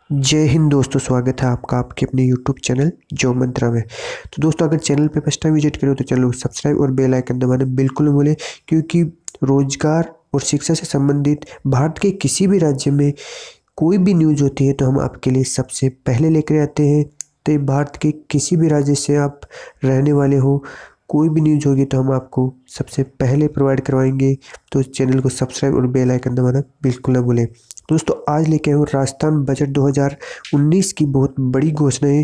जय हिंद दोस्तों, स्वागत है आपका आपके अपने यूट्यूब चैनल जो मंत्रा में। तो दोस्तों, अगर चैनल पे फर्स्ट टाइम विजिट करो तो चैनल को सब्सक्राइब और बेल आइकन दबाना बिल्कुल न भूलें, क्योंकि रोजगार और शिक्षा से संबंधित भारत के किसी भी राज्य में कोई भी न्यूज़ होती है तो हम आपके लिए सबसे पहले लेकर आते हैं। तो भारत के किसी भी राज्य से आप रहने वाले हो, कोई भी न्यूज़ होगी तो हम आपको सबसे पहले प्रोवाइड करवाएंगे। तो चैनल को सब्सक्राइब और बेल आइकन दबाना बिल्कुल ना भूलें। दोस्तों, आज लेके आए हूँ राजस्थान बजट 2019 की बहुत बड़ी घोषणाएं।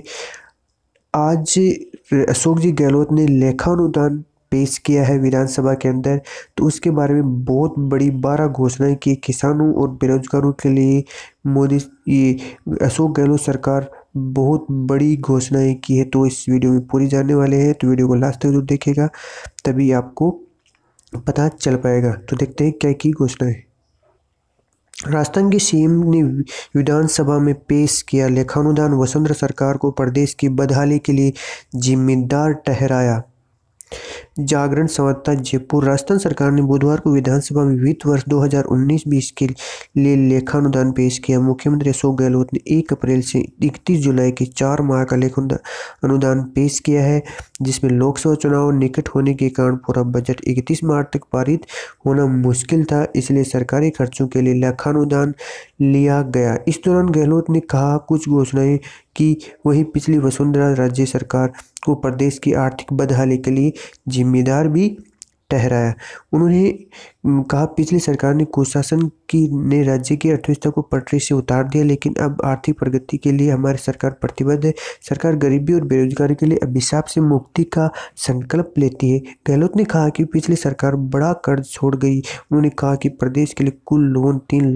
आज अशोक जी गहलोत ने लेखानुदान पेश किया है विधानसभा के अंदर, तो उसके बारे में बहुत बड़ी 12 घोषणाएं की किसानों और बेरोजगारों के लिए। मोदी ये अशोक गहलोत सरकार बहुत बड़ी घोषणाएं की है, तो इस वीडियो में पूरी जानने वाले हैं। तो वीडियो को लास्ट तक जरूर देखिएगा, तभी आपको पता चल पाएगा। तो देखते हैं क्या की घोषणा है। राजस्थान के सीएम ने विधानसभा में पेश किया लेखानुदान, वसुंधरा सरकार को प्रदेश की बदहाली के लिए जिम्मेदार ठहराया। जागरण संवाददाता जयपुर। राजस्थान सरकार ने बुधवार को विधानसभा में वित्त वर्ष 2019-20 के लिए लेखानुदान पेश किया। मुख्यमंत्री अशोक गहलोत ने 1 अप्रैल से 31 जुलाई के 4 माह का लेखानुदान पेश किया है, जिसमें लोकसभा चुनाव निकट होने के कारण पूरा बजट 31 मार्च तक पारित होना मुश्किल था, इसलिए सरकारी खर्चों के लिए लेखानुदान लिया गया। इस दौरान गहलोत ने कहा कुछ घोषणाएं की, वहीं पिछली वसुंधरा राज्य सरकार को प्रदेश की आर्थिक बदहाली के लिए जिम्मेदार भी ठहराया। उन्होंने कहा पिछली सरकार ने कुशासन की ने राज्य की अर्थव्यवस्था को पटरी से उतार दिया, लेकिन अब आर्थिक प्रगति के लिए हमारी सरकार प्रतिबद्ध है। सरकार गरीबी और बेरोजगारी के लिए अभिशाप से मुक्ति का संकल्प लेती है। गहलोत ने कहा कि पिछली सरकार बड़ा कर्ज छोड़ गई। उन्होंने कहा कि प्रदेश के लिए कुल लोन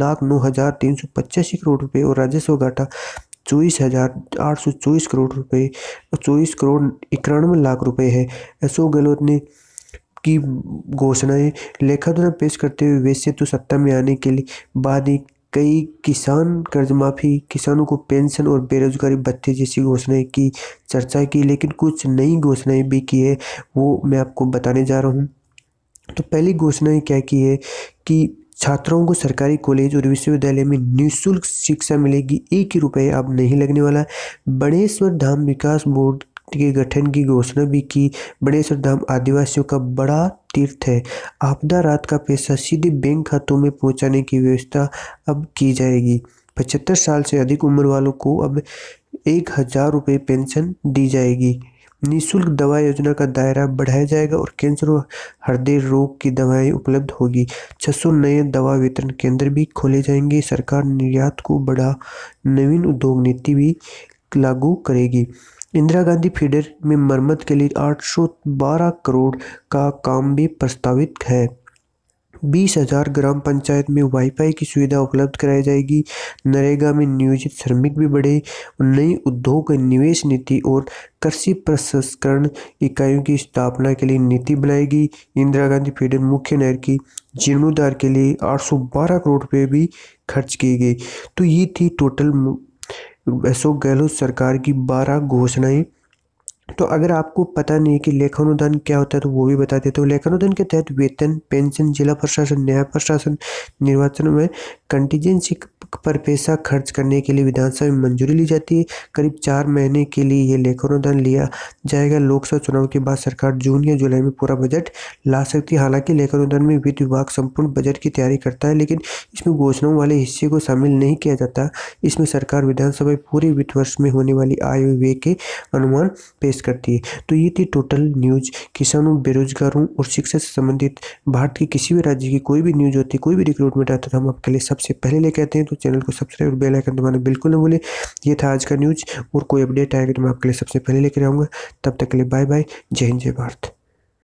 3,09,385 करोड़ रुपए और राजस्व घाटा 24,824 करोड़ रुपए और 24 करोड़ 91 लाख रुपए है। अशोक गहलोत ने की घोषणाएं लेखानुदान पेश करते हुए वैसे तो सत्ता में आने के लिए बाद ही कई किसान कर्ज माफी, किसानों को पेंशन और बेरोजगारी भत्ते जैसी घोषणाएं की चर्चा की, लेकिन कुछ नई घोषणाएं भी की है, वो मैं आपको बताने जा रहा हूँ। तो पहली घोषणाएं क्या की है कि छात्रों को सरकारी कॉलेज और विश्वविद्यालय में निःशुल्क शिक्षा मिलेगी, 1 ही रुपये अब नहीं लगने वाला। बड़ेश्वर धाम विकास बोर्ड के गठन की घोषणा भी की। बड़ेश्वर धाम आदिवासियों का बड़ा तीर्थ है। आपदा राहत का पैसा सीधे बैंक खातों में पहुंचाने की व्यवस्था अब की जाएगी। 75 साल से अधिक उम्र वालों को अब 1,000 रुपये पेंशन दी जाएगी। निःशुल्क दवा योजना का दायरा बढ़ाया जाएगा और कैंसर और हृदय रोग की दवाएं उपलब्ध होगी। 600 नए दवा वितरण केंद्र भी खोले जाएंगे। सरकार निर्यात को बढ़ा नवीन उद्योग नीति भी लागू करेगी। इंदिरा गांधी फीडर में मरम्मत के लिए 812 करोड़ का काम भी प्रस्तावित है। 20,000 ग्राम पंचायत में वाईफाई की सुविधा उपलब्ध कराई जाएगी। नरेगा में नियोजित श्रमिक भी बढ़े। नई उद्योग निवेश नीति और कृषि प्रसंस्करण इकाइयों की स्थापना के लिए नीति बनाएगी। इंदिरा गांधी फीडर मुख्य नहर की जीर्णोद्धार के लिए 812 करोड़ रुपए भी खर्च किए गए। तो ये थी टोटल अशोक गहलोत सरकार की 12 घोषणाएं। तो अगर आपको पता नहीं है कि लेखानुदान क्या होता है तो वो भी बता देता हूँ। लेखानुदान के तहत वेतन, पेंशन, जिला प्रशासन, न्याय प्रशासन, निर्वाचन में कंटीजेंसी पर पैसा खर्च करने के लिए विधानसभा में मंजूरी ली जाती है। करीब 4 महीने के लिए ये लेखानुदान लिया जाएगा। लोकसभा चुनाव के बाद सरकार जून या जुलाई में पूरा बजट ला सकती है। हालांकि लेखानुदान में वित्त विभाग संपूर्ण बजट की तैयारी करता है, लेकिन इसमें घोषणाओं वाले हिस्से को शामिल नहीं किया जाता। इसमें सरकार विधानसभा पूरे वित्त वर्ष में होने वाली आय व्यय के अनुमान पेश करती है। तो ये थी टोटल न्यूज। किसानों, बेरोजगारों और शिक्षा से संबंधित भारत के किसी भी राज्य की कोई भी न्यूज होती है, कोई भी रिक्रूटमेंट आता है तो हम आपके लिए सबसे पहले लेके आते हैं। तो चैनल को सब्सक्राइब और बेल आइकन दबाना बिल्कुल न भूलें। ये था आज का न्यूज, और कोई अपडेट आएगा तो मैं आपके लिए सबसे पहले लेकर आऊँगा। तब तक के लिए बाय बाय। जय हिंद, जय भारत।